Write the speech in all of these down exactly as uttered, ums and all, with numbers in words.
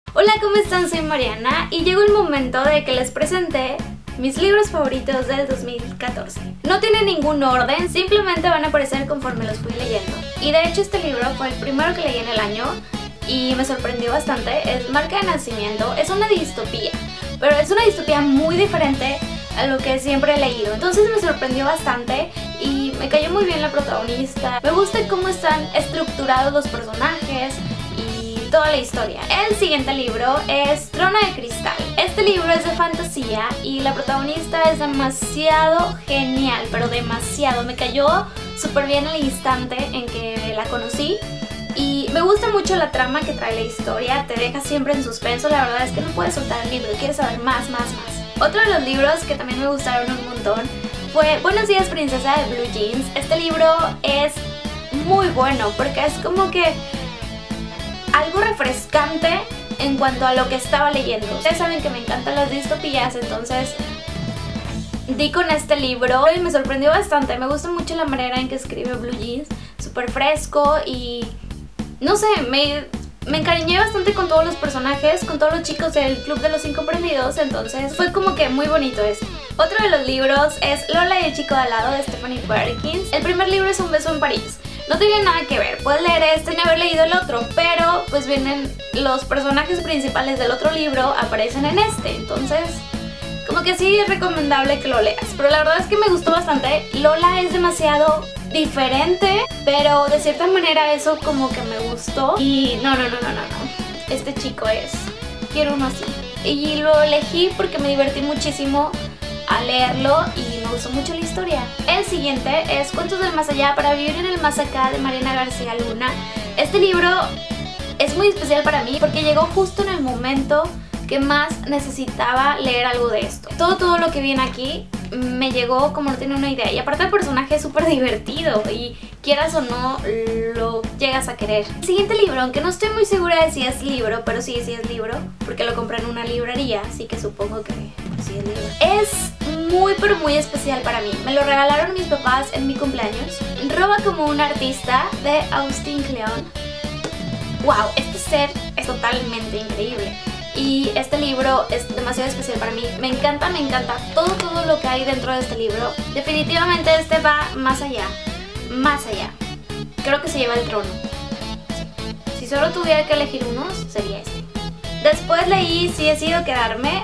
Hola, ¿cómo están? Soy Mariana y llegó el momento de que les presente mis libros favoritos del dos mil catorce. No tienen ningún orden, simplemente van a aparecer conforme los fui leyendo. Y de hecho este libro fue el primero que leí en el año y me sorprendió bastante. Es Marca de Nacimiento, es una distopía, pero es una distopía muy diferente a lo que siempre he leído. Entonces me sorprendió bastante y me cayó muy bien la protagonista. Me gusta cómo están estructurados los personajes y toda la historia. El siguiente libro es Trono de Cristal. Este libro es de fantasía y la protagonista es demasiado genial, pero demasiado. Me cayó súper bien el instante en que la conocí. Y me gusta mucho la trama que trae la historia, te deja siempre en suspenso. La verdad es que no puedes soltar el libro, quieres saber más, más, más. Otro de los libros que también me gustaron un montón fue Buenos días, princesa, de Blue Jeans. Este libro es muy bueno porque es como que algo refrescante en cuanto a lo que estaba leyendo. Ustedes saben que me encantan las distopías, entonces di con este libro y me sorprendió bastante. Me gusta mucho la manera en que escribe Blue Jeans, súper fresco y no sé, me, me encariñé bastante con todos los personajes, con todos los chicos del Club de los Incomprendidos, entonces fue como que muy bonito esto. Otro de los libros es Lola y el chico de al lado, de Stephanie Perkins. El primer libro es Un beso en París. No tiene nada que ver, puedes leer este sin haber leído el otro, pero pues vienen los personajes principales del otro libro, aparecen en este, entonces como que sí es recomendable que lo leas. Pero la verdad es que me gustó bastante. Lola es demasiado diferente, pero de cierta manera eso como que me gustó. Y no, no, no, no, no, no. Este chico es... quiero uno así. Y lo elegí porque me divertí muchísimo al leerlo y me gustó mucho la historia. El siguiente es Cuentos del Más Allá para vivir en el Más Acá, de Mariana García Luna. Este libro es muy especial para mí porque llegó justo en el momento que más necesitaba leer algo de esto. Todo, todo lo que viene aquí me llegó como no tiene una idea. Y aparte el personaje es súper divertido y quieras o no, lo llegas a querer. El siguiente libro, aunque no estoy muy segura de si es libro, pero sí, sí es libro, porque lo compré en una librería, así que supongo que sí es libro. Es muy, pero muy especial para mí. Me lo regalaron mis papás en mi cumpleaños. Roba como un artista, de Austin Kleon. Wow, este ser es totalmente increíble. Y este libro es demasiado especial para mí. Me encanta, me encanta todo, todo lo que hay dentro de este libro. Definitivamente este va más allá, más allá. Creo que se lleva el trono. Si solo tuviera que elegir unos, sería este. Después leí Si decido quedarme.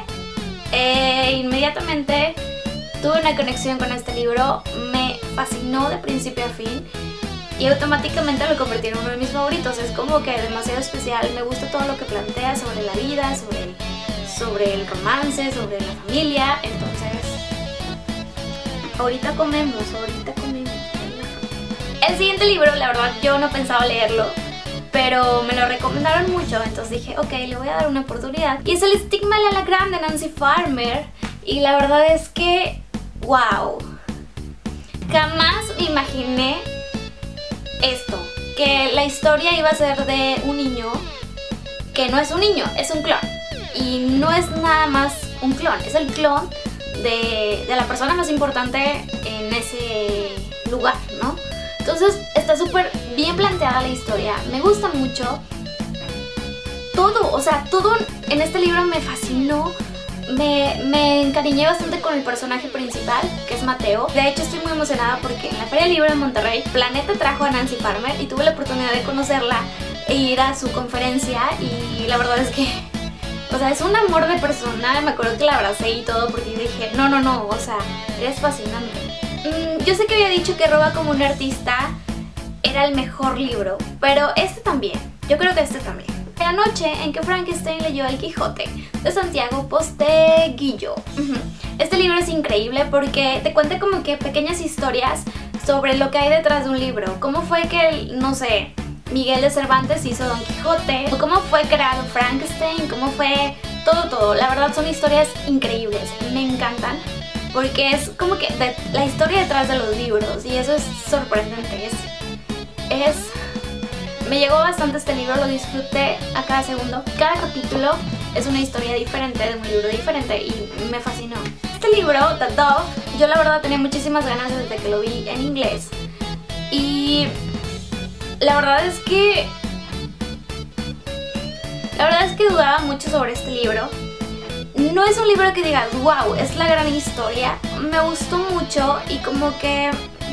E inmediatamente tuve una conexión con este libro. Me fascinó de principio a fin. Y automáticamente lo convertí en uno de mis favoritos. Es como que demasiado especial. Me gusta todo lo que plantea sobre la vida, sobre el, sobre el romance, sobre la familia. Entonces, ahorita comemos, ahorita comemos. El siguiente libro, la verdad, yo no pensaba leerlo, pero me lo recomendaron mucho. Entonces dije, ok, le voy a dar una oportunidad. Y es El estigma del alacrán, de Nancy Farmer. Y la verdad es que, wow, jamás me imaginé esto, que la historia iba a ser de un niño que no es un niño, es un clon. Y no es nada más un clon, es el clon de, de la persona más importante en ese lugar, ¿no? Entonces está súper bien planteada la historia, me gusta mucho. Todo, o sea, todo en este libro me fascinó. Me, me encariñé bastante con el personaje principal, que es Mateo. De hecho estoy muy emocionada porque en la Feria del Libro de Monterrey Planeta trajo a Nancy Farmer y tuve la oportunidad de conocerla e ir a su conferencia. Y la verdad es que, o sea, es un amor de persona. Me acuerdo que la abracé y todo porque dije, no, no, no, o sea, eres fascinante. mm, Yo sé que había dicho que Roba como un artista era el mejor libro, pero este también, yo creo que este también. La noche en que Frankenstein leyó El Quijote, de Santiago Posteguillo. Este libro es increíble porque te cuenta como que pequeñas historias sobre lo que hay detrás de un libro. Cómo fue que, no sé, Miguel de Cervantes hizo Don Quijote, o cómo fue creado Frankenstein, cómo fue todo, todo. La verdad son historias increíbles, me encantan porque es como que de, la historia detrás de los libros y eso es sorprendente. Es... es Me llegó bastante este libro, lo disfruté a cada segundo. Cada capítulo es una historia diferente, de un libro diferente y me fascinó. Este libro, The Dove, yo la verdad tenía muchísimas ganas desde que lo vi en inglés. Y la verdad es que La verdad es que dudaba mucho sobre este libro. No es un libro que digas, wow, es la gran historia. Me gustó mucho y como que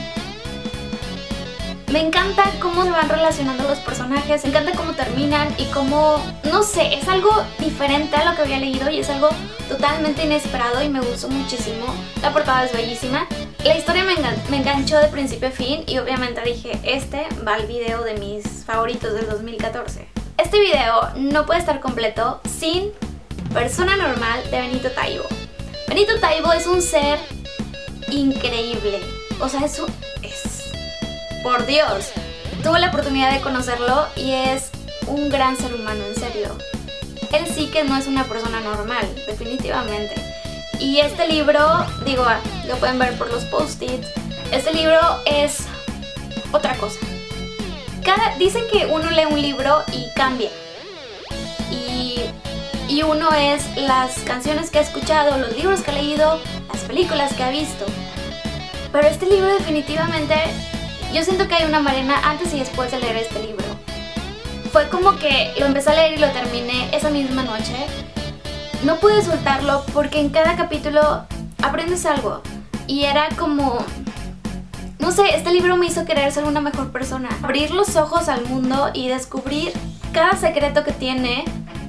me encanta cómo se van relacionando los personajes, me encanta cómo terminan y cómo, no sé, es algo diferente a lo que había leído y es algo totalmente inesperado y me gustó muchísimo. La portada es bellísima. La historia me, engan me enganchó de principio a fin y obviamente dije, este va al video de mis favoritos del dos mil catorce. Este video no puede estar completo sin Persona Normal de Benito Taibo. Benito Taibo es un ser increíble. O sea, es un... es... por Dios. Tuve la oportunidad de conocerlo y es un gran ser humano, en serio. Él sí que no es una persona normal, definitivamente. Y este libro, digo, lo pueden ver por los post-its, este libro es otra cosa. Cada, dicen que uno lee un libro y cambia. Y, y uno es las canciones que ha escuchado, los libros que ha leído, las películas que ha visto. Pero este libro definitivamente, yo siento que hay una Mariana antes y después de leer este libro. Fue como que lo empecé a leer y lo terminé esa misma noche. No pude soltarlo porque en cada capítulo aprendes algo. Y era como... no sé, este libro me hizo querer ser una mejor persona. Abrir los ojos al mundo y descubrir cada secreto que tiene.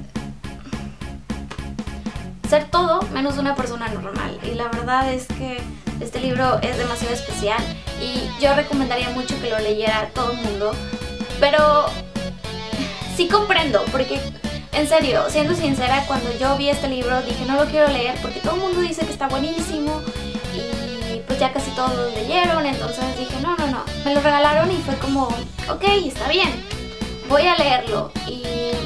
Ser todo menos una persona normal. Y la verdad es que este libro es demasiado especial. Y yo recomendaría mucho que lo leyera todo el mundo. Pero sí comprendo, porque... en serio, siendo sincera, cuando yo vi este libro dije no lo quiero leer porque todo el mundo dice que está buenísimo y pues ya casi todos lo leyeron, entonces dije no, no, no. Me lo regalaron y fue como, ok, está bien, voy a leerlo. Y...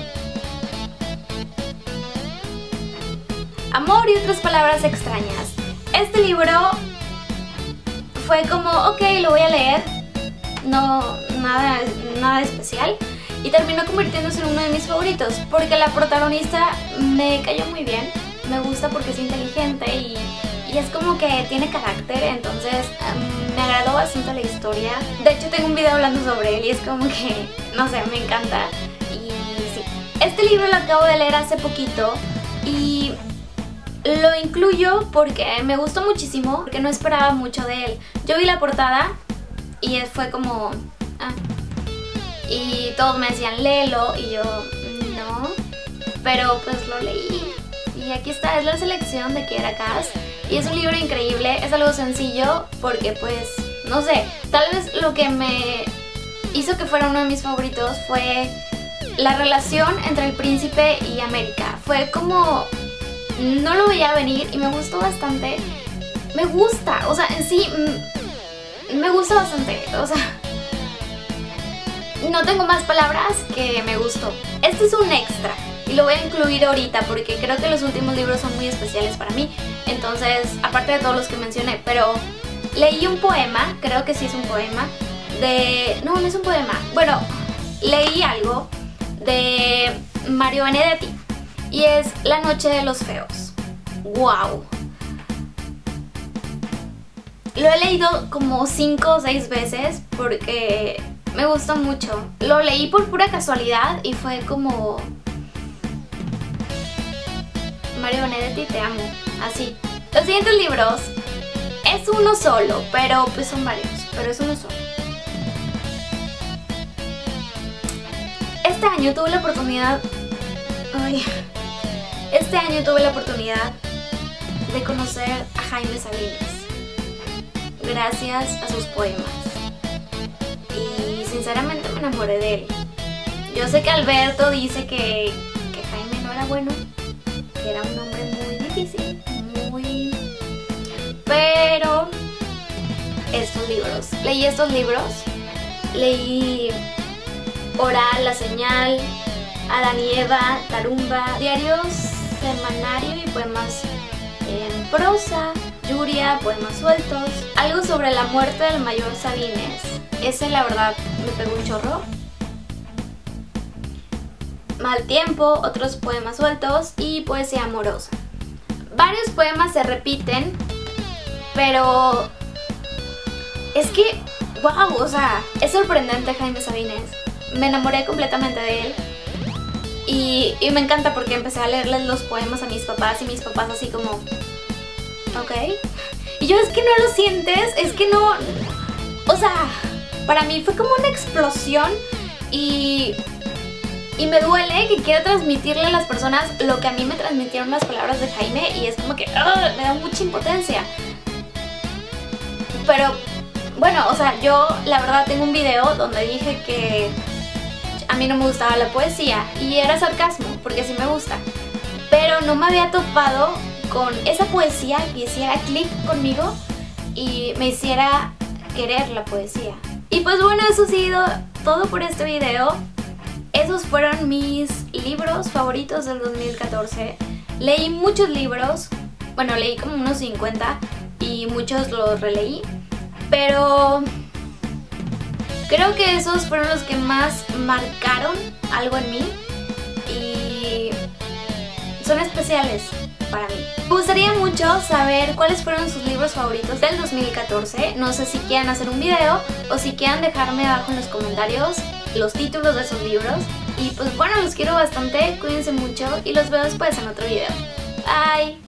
Amor y otras palabras extrañas. Este libro fue como, ok, lo voy a leer, no, nada, nada especial. Y terminó convirtiéndose en uno de mis favoritos porque la protagonista me cayó muy bien. Me gusta porque es inteligente y, y es como que tiene carácter, entonces um, me agradó bastante la historia. De hecho tengo un video hablando sobre él y es como que, no sé, me encanta. Y sí, este libro lo acabo de leer hace poquito y lo incluyo porque me gustó muchísimo, porque no esperaba mucho de él. Yo vi la portada y fue como... ah, y todos me decían léelo y yo no, pero pues lo leí y aquí está, es la selección de Kiera Cass y es un libro increíble, es algo sencillo porque pues no sé, tal vez lo que me hizo que fuera uno de mis favoritos fue la relación entre el príncipe y América. Fue como, no lo veía venir y me gustó bastante, me gusta, o sea, en sí me gusta bastante, o sea, no tengo más palabras que me gustó. Este es un extra y lo voy a incluir ahorita porque creo que los últimos libros son muy especiales para mí. Entonces, aparte de todos los que mencioné, pero leí un poema, creo que sí es un poema, de... no, no es un poema. Bueno, leí algo de Mario Benedetti y es La noche de los feos. ¡Wow! Lo he leído como cinco o seis veces porque... me gustó mucho. Lo leí por pura casualidad y fue como... Mario Benedetti, te amo. Así. Los siguientes libros es uno solo, pero pues son varios, pero es uno solo. Este año tuve la oportunidad... Ay, este año tuve la oportunidad de conocer a Jaime Sabines gracias a sus poemas. Sinceramente me enamoré de él. Yo sé que Alberto dice que, que Jaime no era bueno, que era un hombre muy difícil, muy... pero estos libros, leí estos libros, leí Oral, La Señal, Adán y Eva, Tarumba, diarios, semanario y poemas en prosa, Yuria, poemas sueltos, algo sobre la muerte del mayor Sabines. Ese la verdad me pegó un chorro. Mal tiempo, otros poemas sueltos y poesía amorosa. Varios poemas se repiten, pero es que, wow, o sea, es sorprendente Jaime Sabines. Me enamoré completamente de él Y, y me encanta porque empecé a leerles los poemas a mis papás y mis papás así como, ok. Y yo, es que no lo sientes, es que no, o sea, para mí fue como una explosión y, y me duele que quiera transmitirle a las personas lo que a mí me transmitieron las palabras de Jaime y es como que ¡ugh! Me da mucha impotencia. Pero bueno, o sea, yo la verdad tengo un video donde dije que a mí no me gustaba la poesía y era sarcasmo, porque sí me gusta, pero no me había topado con esa poesía que hiciera clic conmigo y me hiciera querer la poesía. Y pues bueno, eso ha sido todo por este video. Esos fueron mis libros favoritos del dos mil catorce. Leí muchos libros, bueno, leí como unos cincuenta y muchos los releí, pero creo que esos fueron los que más marcaron algo en mí y son especiales para mí. Me gustaría mucho saber cuáles fueron sus libros favoritos del dos mil catorce. No sé si quieran hacer un video o si quieran dejarme abajo en los comentarios los títulos de esos libros. Y pues bueno, los quiero bastante, cuídense mucho y los veo después en otro video. Bye.